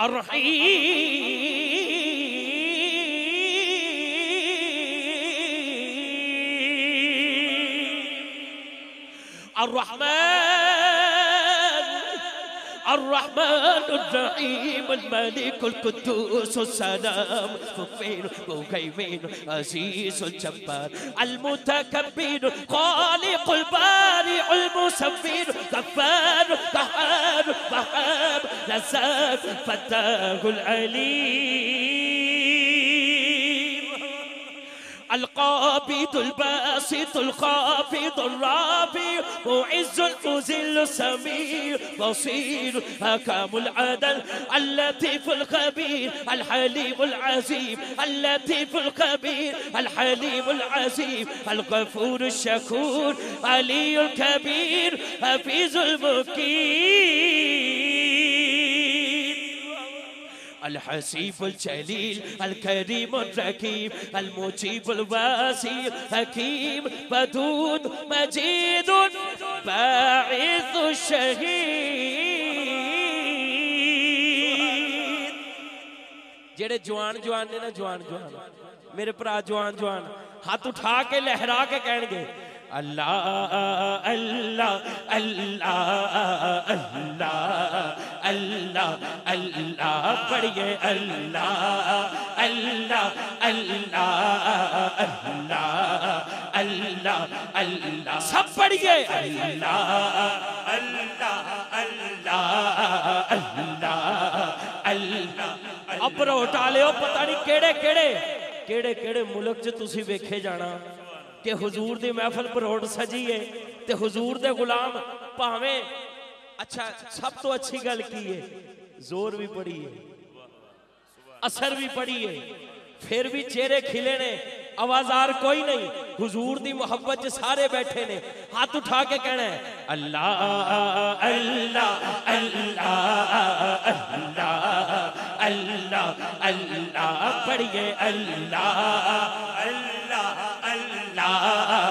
الرحمن الرحيم الملك القدوس السلام المؤمن المهيمن عزيز الجبار المتكبر خالق البارئ المصور غفار قهار وهاب رزاق فتاح العليم القابض الباسط الخافض الرافع معز المذل السميع بصير حكم العدل اللطيف الخبير الحليم العظيم اللطيف الخبير الحليم العظيم الغفور الشكور علي الكبير حفيظ المكين الحسيب الجليل الكريم الرقيب المجيب الواسع حكيم ودود مجيد باعث الشهيد जेड़े जवान जवान ने ना जवान जवान मेरे भरा जवान जवान हाथ उठा के लहरा के कहेंगे अल्लाह अल्लाह अल्लाह अल्लाह अल्लाह अल्लाह पढ़िए अल्लाह अल्लाह अल्लाह अल्लाह अल्लाह अल्लाह सब पढ़िए अल्लाह अल्लाह अल्लाह अल्लाह अल्लाह अब रोटा लियो पता नहीं केड़े केड़े केड़े केड़े मुल्क च तुसी वेखे जाना कि हुजूर दी महफिल बरोड़ सजी है ते हुजूर दे गुलाम भावें अच्छा सब तो अच्छी गल की है जोर भी पड़ी है असर भी पड़ी है फिर भी चेहरे खिले ने आवाजार कोई नहीं हुजूर दी मोहब्बत च सारे बैठे ने हाथ उठा के कहना है अल्लाह अल्लाह अल्लाह अल्लाह अल्लाह अल्लाह पढ़िए अल्लाह अल्लाह अल्लाह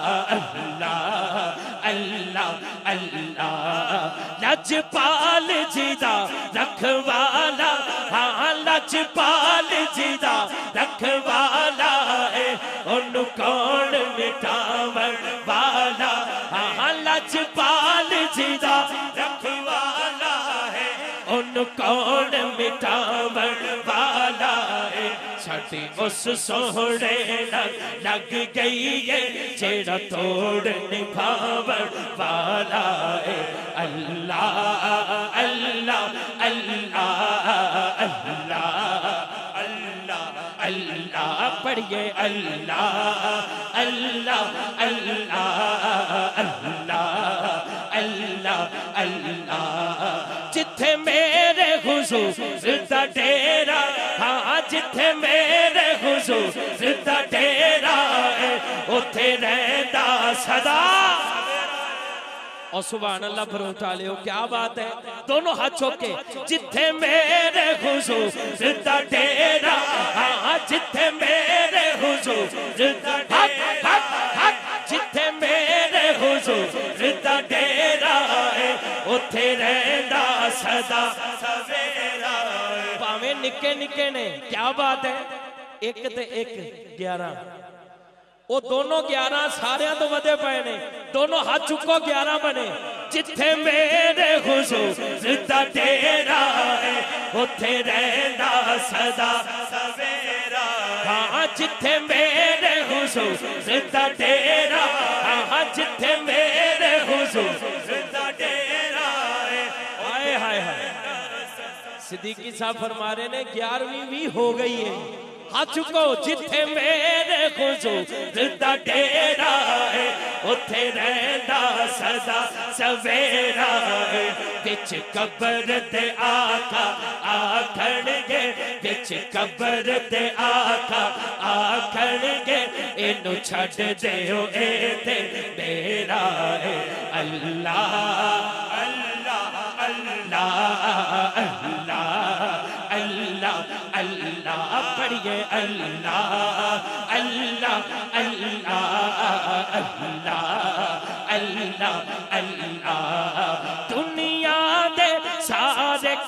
अल्लाह अल्लाह लजपाल जीदा रखवाला हाँ लजपाल जीदा रखवाला है उन्हें कौन मिटावन वाला हाँ लजपाल जीदा रखवाला है उन्हें कौन मिटावन वाला है साडी उस सोहने लग गई है जेड़ा तोड़ निभावन वाला है अल्लाह अल्लाह अल्लाह अल्लाह अल्लाह अल्लाह पढ़िए अल्लाह अल्लाह अल्लाह अल्लाह अल्लाह अल्लाह जिथे मेरे हुजूर दा डेरा हाँ जिथे मेरे हुजूर दा डेरा है उथे रहंदा सदा और सुभान अल्लाह फरोट आलियो क्या बात है दोनों हाथ चौके जिथे मेरे हुजूर दा डेरा हाँ जिथे मेरे हुजूर दा डेरा जिथे मेरे हुजूर दा डेरा है उथे रहंदा सदा सवेरा भावें निके निके ने क्या बात है एक ते एक 11 वो दोनों 11 सारे तो वधे पे ने दोनों हाथ चुको 11 बने जिथे मेरे हुजूर दा डेरा है उथे रहंदा सदा सवेरा हाँ जिथे मेरे हुजूर दा डेरा हाँ जिथे मेरे हुजूर दा डेरा है हाय हाय हाय सिद्दीकी साहब फरमा रहे ने 11वीं भी हो गई है हाथ चुको जिथे मेरे हुजूर दा डेरा है उथे रहंदा सदा सवेरा है विच कब्र ते आका आखणगे विच कब्र ते आका आखणगे इनु छड्ड देओ ए ते मेरा है अल्लाह अल्लाह अल्लाह अल्लाह अल्लाह अल्लाह पढ़िए अल्लाह अल्लाह अल्लाह अल्लाह अल्लाह अल्लाह दुनिया दे सारे